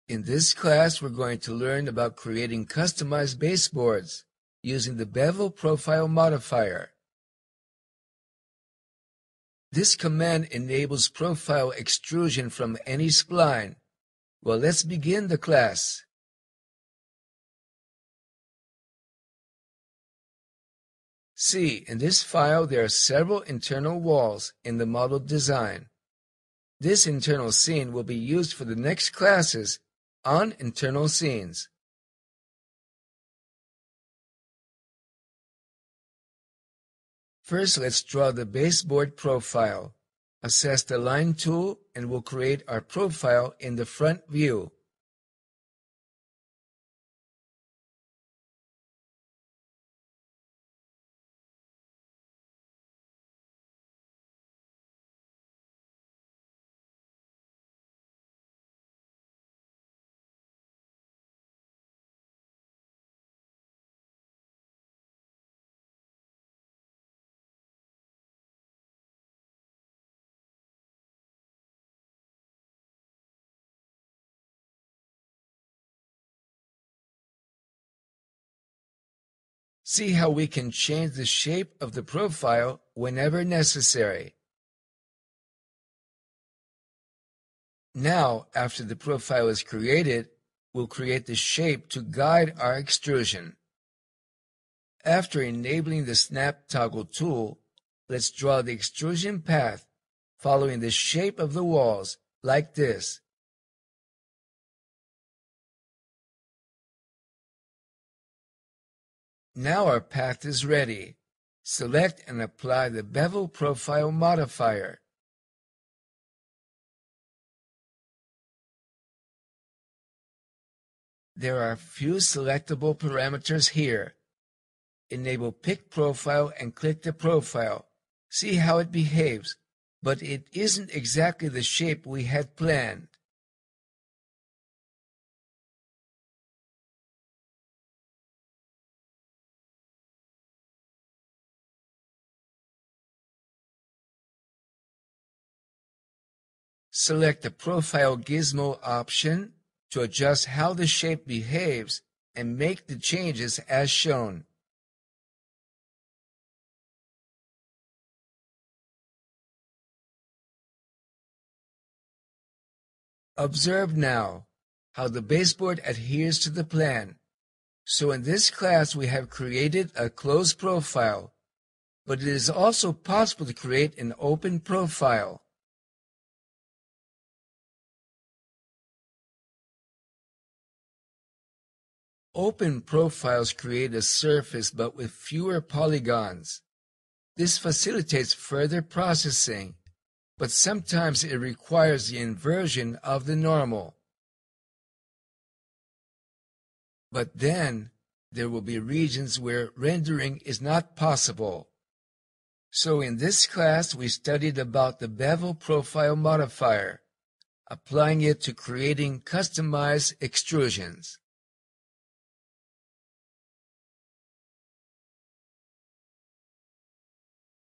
In this class, we're going to learn about creating customized baseboards using the Bevel Profile modifier. This command enables profile extrusion from any spline. Well, let's begin the class. See, in this file there are several internal walls in the model design. This internal scene will be used for the next classes on internal scenes. First, let's draw the baseboard profile. Access the line tool and we'll create our profile in the front view. See how we can change the shape of the profile whenever necessary. Now, after the profile is created, we'll create the shape to guide our extrusion. After enabling the Snap Toggle tool, let's draw the extrusion path following the shape of the walls, like this. Now our path is ready. Select and apply the Bevel Profile modifier. There are a few selectable parameters here. Enable Pick Profile and click the profile. See how it behaves, but it isn't exactly the shape we had planned. Select the Profile Gizmo option to adjust how the shape behaves and make the changes as shown. Observe now how the baseboard adheres to the plan. So in this class we have created a closed profile, but it is also possible to create an open profile. Open profiles create a surface but with fewer polygons. This facilitates further processing, but sometimes it requires the inversion of the normal. But then there will be regions where rendering is not possible. So in this class we studied about the Bevel Profile modifier, applying it to creating customized extrusions.